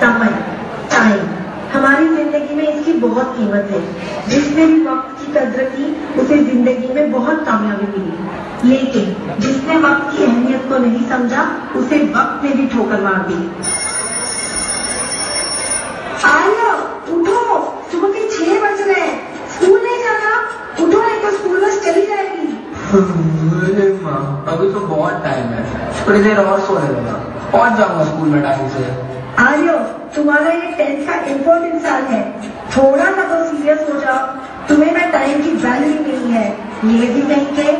समय, टाइम। हमारी जिंदगी में इसकी बहुत कीमत है। जिसने भी वक्त की कद्र की उसे जिंदगी में बहुत कामयाबी मिली, लेकिन जिसने वक्त की अहमियत को नहीं समझा उसे वक्त ने भी ठोकर मार दी। आर्या उठो, सुबह के 6 बज रहे हैं, स्कूल नहीं जाना? उठो नहीं तो स्कूल बस चली जाएगी। माँ अभी तो बहुत टाइम है, थोड़ी देर और सो लेगा, पहुंच जाऊंगा स्कूल में टाइम से। आर्यो तुम्हारा ये 10th का इम्पोर्टेंट साल है, थोड़ा ना तो सीरियस हो जाओ। तुम्हें ना टाइम की वैल्यू नहीं है, ये भी नहीं के।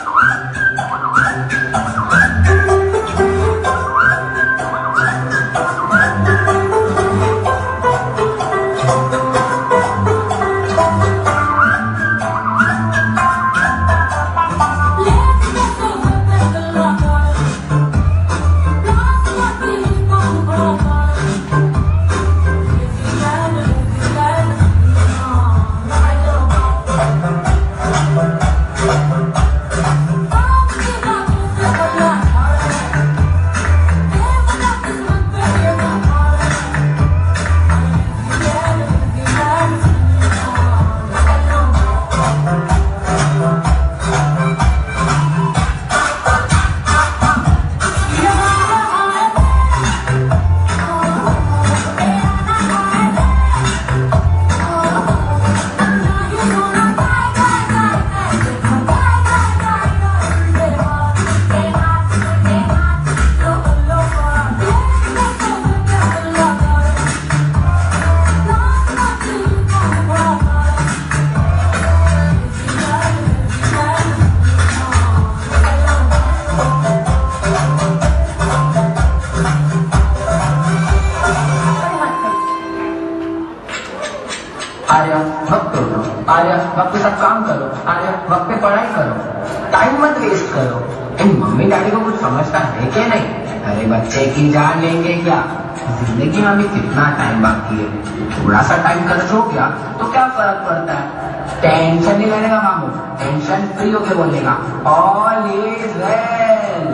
आर्या वक्त पे उठो, आर्या वक्त पे सब काम करो, आर्या वक्त पे पढ़ाई करो, टाइम मत वेस्ट करो। इन मम्मी डैडी को कुछ समझता है क्या नहीं? अरे बच्चे की जान लेंगे क्या? जिंदगी में अभी कितना टाइम बाकी है, थोड़ा सा टाइम खर्च हो गया तो क्या फर्क पड़ता है? टेंशन नहीं लेने का मामू, टेंशन फ्री होके बोलेगा ऑल इज वेल।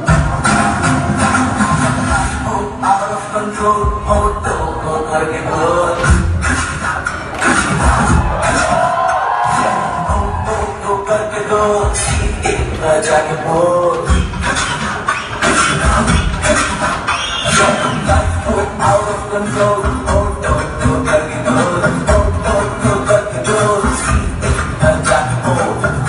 जाके बोल out of control, oh don't करके बोल, oh करके बोल, जाके बोल।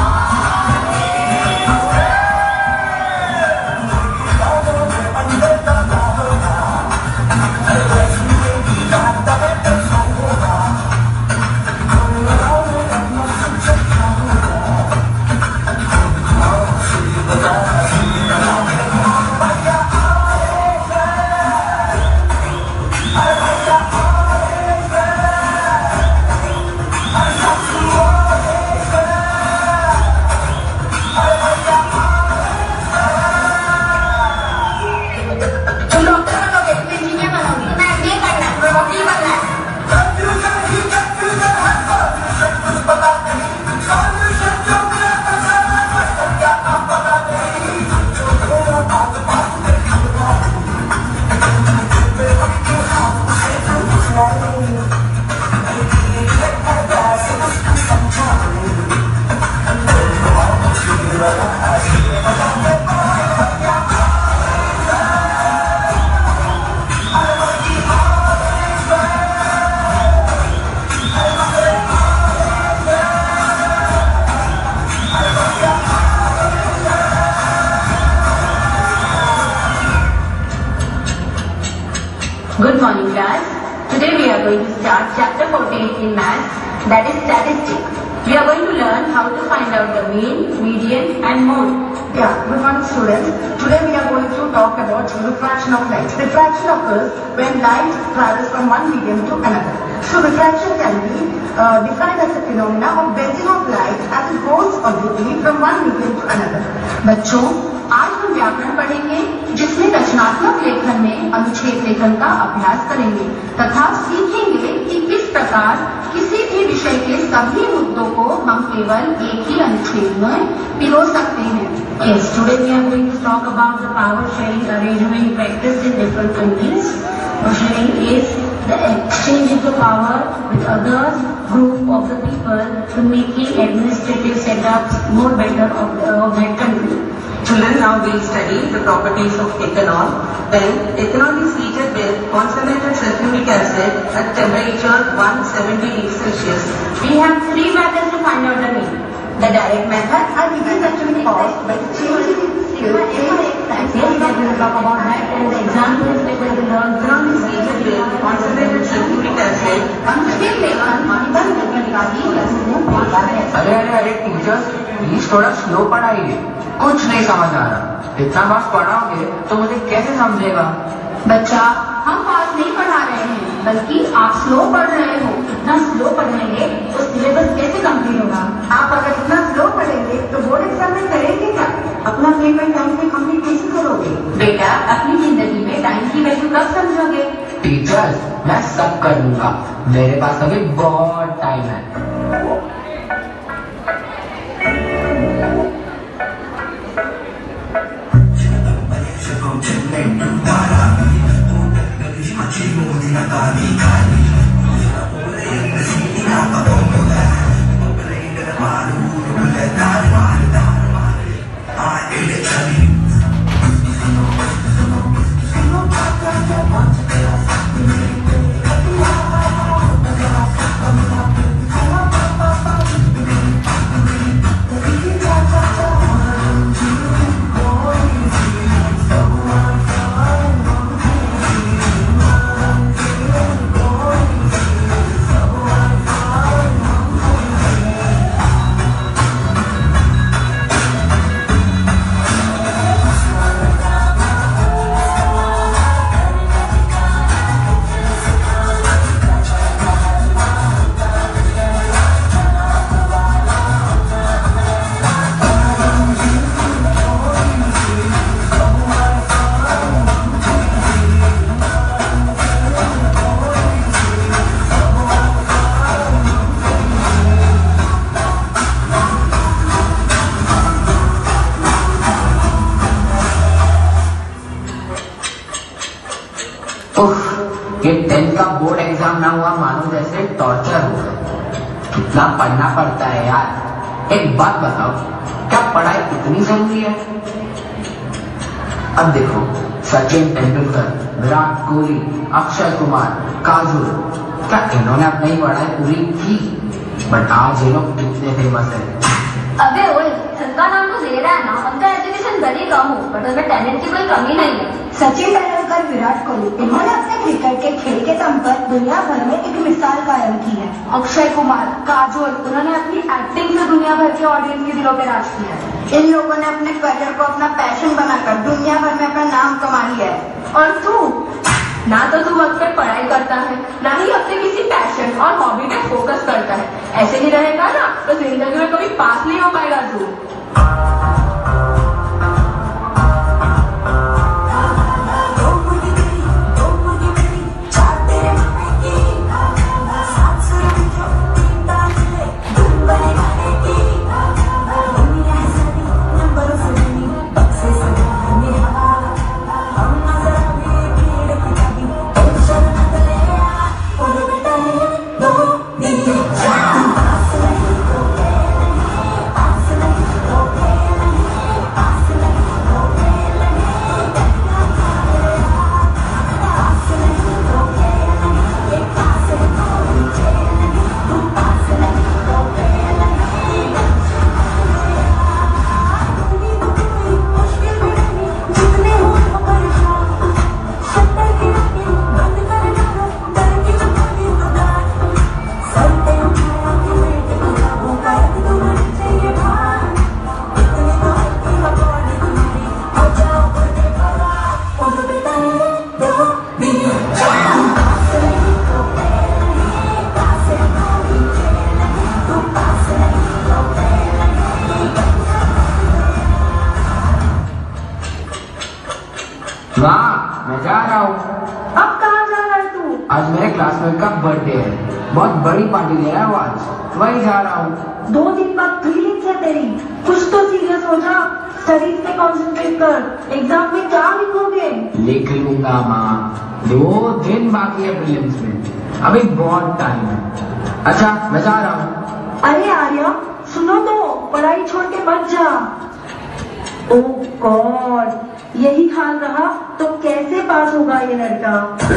Good morning class. Today we are going to start chapter 14 in maths, that is statistics. We are going to learn how to find out the mean, median and mode. Yeah, good morning students. Today we are going to talk about refraction of light. Refraction occurs when light travels from one medium to another. So refraction can be defined as a phenomena of bending of light as it goes obliquely from one medium to another. बच्चों, आज हम व्याकरण पढ़ेंगे जिसमें रचनात्मक लेखन में अनुच्छेद लेखन का अभ्यास करेंगे तथा सीखेंगे कि किस प्रकार किसी भी विषय के सभी मुद्दों को हम केवल एक ही अनुच्छेद में पिरो सकते हैं। Yes, today we are going to talk about the power sharing arrangement practiced in different countries. Sharing is the exchange of the power with others group of the people to making administrative setups more better of that country. Children, now we'll study the properties of ethanol. Then, ethanol is heated with concentrated sulfuric acid at temperature 170 degrees Celsius. We have three methods to find out the mean. The direct method, and it is actually caused by changing Yes, we will talk about that, and the example is that we will learn Ethanol is heated with concentrated sulfuric acid. अनुच्छेद लेखन निबंध लेखन का भी समूह होता है। अरे अरे अरे टीचर्स, प्लीज थोड़ा स्लो पढ़ाइए, कुछ नहीं समझ आ रहा। इतना फास्ट पढ़ाओगे तो मुझे कैसे समझेगा? बच्चा, हम फास्ट नहीं पढ़ा रहे हैं, बल्कि आप स्लो पढ़ रहे हो। इतना स्लो पढ़ेंगे तो सिलेबस कैसे कंप्लीट होगा? आप अगर इतना स्लो पढ़ेंगे तो बोर्ड एग्जाम में करेंगे क्या? अपना पेपर टाइम पे कंप्लीट कैसे करोगे? बेटा, अपनी जिंदगी में टाइम की वैल्यू कब समझोगे? टीचर्स, मैं सब कर लूंगा, मेरे पास अभी बहुत टाइम है। ये 10th का बोर्ड एग्जाम ना हुआ मानो जैसे टॉर्चर हो गया। कितना पढ़ना पड़ता है यार। एक बात बताओ, क्या पढ़ाई इतनी जरूरी है? अब देखो, सचिन तेंदुलकर, विराट कोहली, अक्षय कुमार, काजोल, क्या इन्होंने अपनी पढ़ाई पूरी की? बट आज ये लोग कितने फेमस है। अबे ओए, सबका नाम तो दे रहा है ना, उनका एजुकेशन भले कम हो बट उनमें टैलेंट की कोई कमी नहीं है। सचिन तेंदुलकर, विराट कोहली, इन्होंने अपने क्रिकेट के खेल के दम पर दुनिया भर में एक मिसाल कायम की है। अक्षय कुमार, काजोल, उन्होंने अपनी एक्टिंग से दुनिया भर के ऑडियंस के दिलों पे राज किया है। इन लोगों ने अपने करियर को अपना पैशन बनाकर दुनिया भर में अपना नाम कमा लिया है। और तू ना तो तू वक्त पे पढ़ाई करता है, ना ही अपने किसी पैशन और हॉबी पे फोकस करता है। ऐसे ही रहेगा ना तो जिंदगी में कभी पास नहीं हो पाएगा तू। वाह, मैं जा रहा हूँ। अब कहाँ जा रहा है तू? आज मेरे क्लासमेट का बर्थडे है, बहुत बड़ी पार्टी दे रहा है वो आज, वही जा रहा हूँ। 2 दिन बाद फीलिंग्स है तेरी, कुछ तो सीरियस हो जा। स्टडीज पे कंसंट्रेट कर। एग्जाम में क्या लिखोगे? लिख लूंगा माँ, 2 दिन बाकी है प्रीलिम्स में, अभी बहुत टाइम है। अच्छा मैं जा रहा हूँ। अरे आर्या सुनो तो, पढ़ाई छोड़ के मत जा। ओह गॉड, यही हाल रहा तो कैसे पास होगा ये लड़का?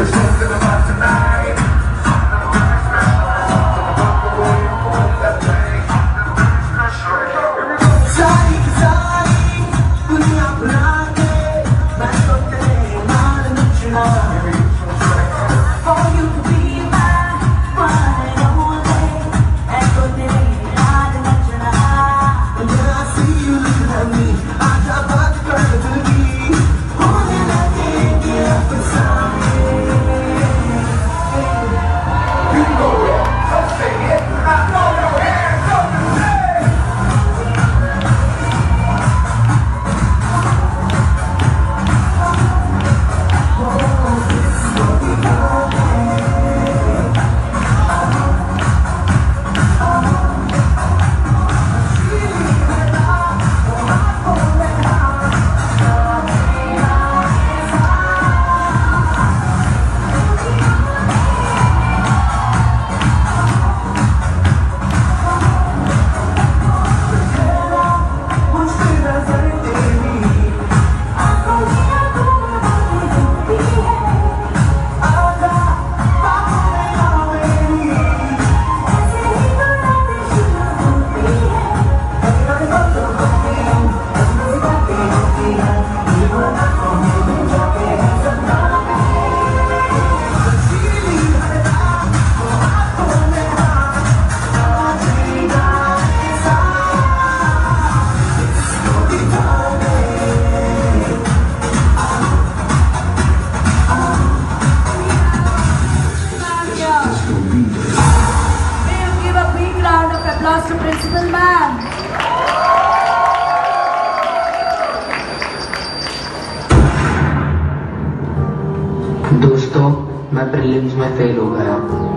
दोस्तों मैं प्रीलिम्स में फेल हो गया।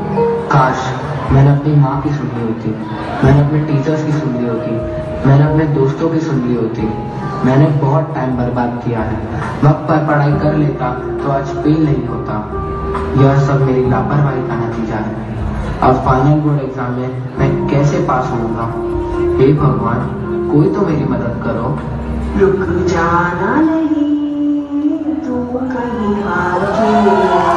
काश मैंने अपनी माँ की सुन ली होती, मैंने अपने टीचर्स की सुन ली होती, मैंने अपने दोस्तों की सुन ली होती। मैंने बहुत टाइम बर्बाद किया है। वक्त पर पढ़ाई कर लेता तो आज फेल नहीं होता। यह सब मेरी लापरवाही का नतीजा है। अब फाइनल बोर्ड एग्जाम में मैं कैसे पास होऊंगा? हे भगवान, कोई तो मेरी मदद करो। रुक जाना नहीं तू कहीं हार के,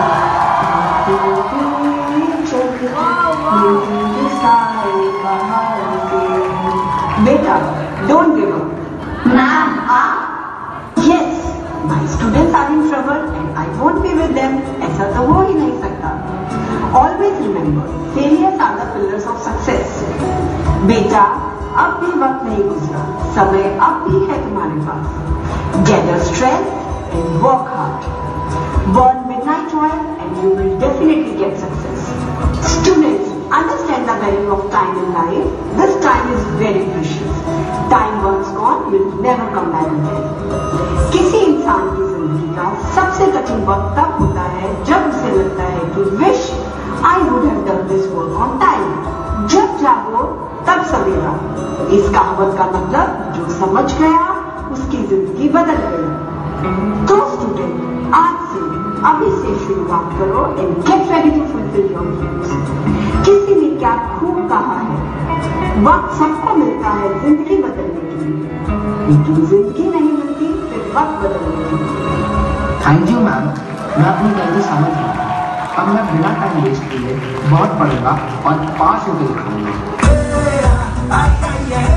बेटा don't give up. Ma'am yes, my students are in trouble and I won't be with them. ऐसा तो हो ही नहीं सकता। Always remember, failures are the pillars of success. बेटा अब भी वक्त नहीं गुजरा, समय अब भी है तुम्हारे पास। Gather strength and work hard. Burn midnight oil and you will definitely get success. Students, understand the value of time in life. This time is very precious. Time once gone will never come back again. किसी इंसान की जिंदगी का सबसे कठिन वक्त तब होता है जब उसे लगता है कि wish I would have done this work on time. जब जागो तब सवेरा। इस कहावत का मतलब जो समझ गया उसकी जिंदगी बदल गई। तो स्टूडेंट, आज से अभी से शुरुआत करो and get ready to fulfil your dreams. किसी ने क्या खूब कहा है, वक्त सबको मिलता है जिंदगी बदलने के लिए, लेकिन जिंदगी नहीं मिलती फिर वक्त बदलने के लिए। थैंक यू मैम, मैं अपनी गलती समझ गया। अब मैं बिना टाइम वेस्ट किए बहुत पढ़ूंगा और पास होकर दिखाऊंगा।